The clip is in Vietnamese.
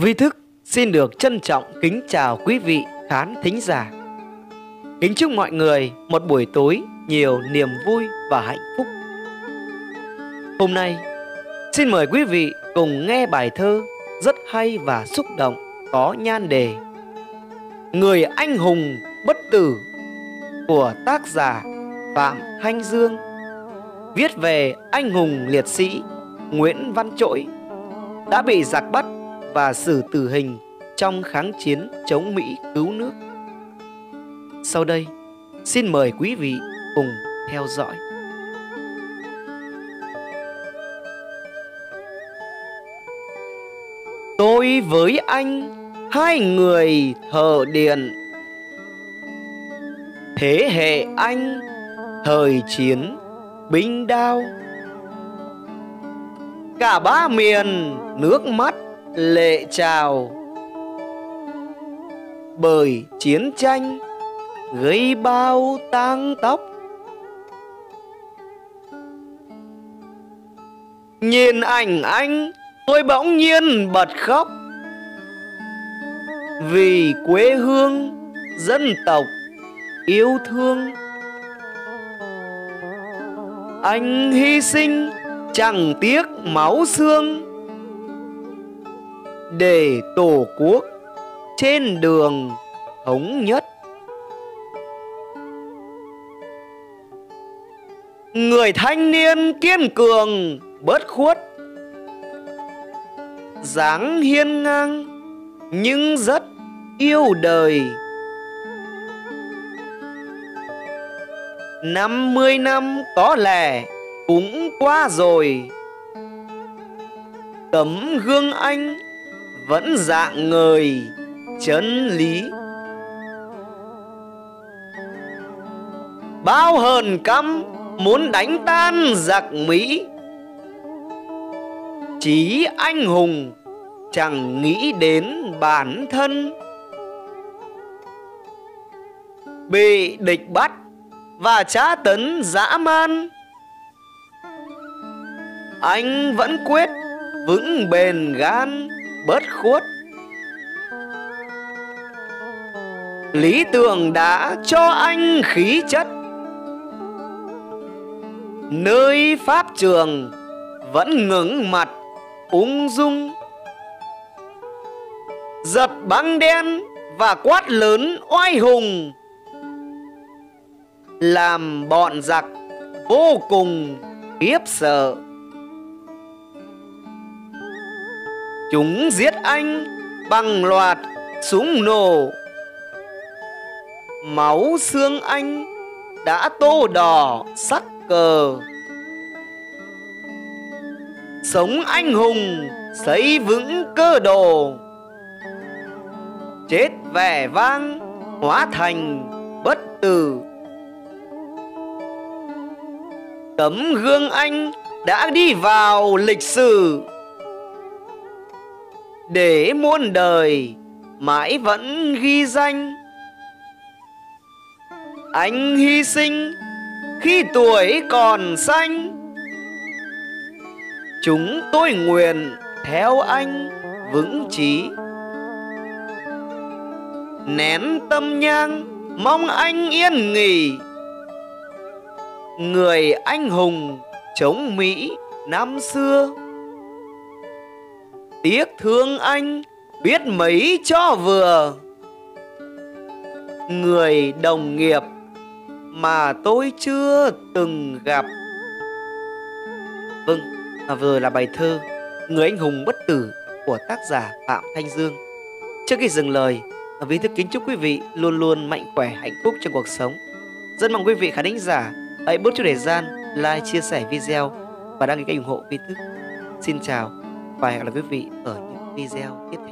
Vi Thức xin được trân trọng kính chào quý vị khán thính giả. Kính chúc mọi người một buổi tối nhiều niềm vui và hạnh phúc. Hôm nay, xin mời quý vị cùng nghe bài thơ rất hay và xúc động có nhan đề Người anh hùng bất tử của tác giả Phạm Thanh Dương, viết về anh hùng liệt sĩ Nguyễn Văn Trỗi đã bị giặc bắt và xử tử hình trong kháng chiến chống Mỹ cứu nước. Sau đây, xin mời quý vị cùng theo dõi. Tôi với anh, hai người thợ điện, thế hệ anh, thời chiến binh đao. Cả ba miền nước mắt lệ trào, bởi chiến tranh gây bao tang tóc. Nhìn ảnh anh, tôi bỗng nhiên bật khóc, vì quê hương dân tộc yêu thương. Anh hy sinh chẳng tiếc máu xương để tổ quốc trên đường thống nhất. Người thanh niên kiên cường bất khuất, dáng hiên ngang nhưng rất yêu đời. 50 năm có lẽ cũng qua rồi, tấm gương anh vẫn rạng ngời chân lý. Bao hờn căm muốn đánh tan giặc Mỹ, chí anh hùng chẳng nghĩ đến bản thân. Bị địch bắt và tra tấn dã man, anh vẫn quyết vững bền gan bất khuất. Lý tưởng đã cho anh khí chất, nơi pháp trường vẫn ngẩng mặt ung dung. Giật băng đen và quát lớn oai hùng, làm bọn giặc vô cùng khiếp sợ. Chúng giết anh bằng loạt súng nổ, máu xương anh đã tô đỏ sắc cờ. Sống anh hùng xây vững cơ đồ, chết vẻ vang hóa thành bất tử. Tấm gương anh đã đi vào lịch sử, để muôn đời mãi vẫn ghi danh. Anh hy sinh khi tuổi còn xanh, chúng tôi nguyện theo anh vững chí. Nén tâm nhang mong anh yên nghỉ, người anh hùng chống Mỹ năm xưa. Tiếc thương anh biết mấy cho vừa, người đồng nghiệp mà tôi chưa từng gặp. Vâng, vừa là bài thơ Người anh hùng bất tử của tác giả Phạm Thanh Dương. Trước khi dừng lời, Vi Thức kính chúc quý vị luôn luôn mạnh khỏe, hạnh phúc trong cuộc sống. Rất mong quý vị khán thính giả hãy bớt chút thời gian like, chia sẻ video và đăng ký kênh ủng hộ Vi Thức. Xin chào và hẹn gặp lại quý vị ở những video tiếp theo.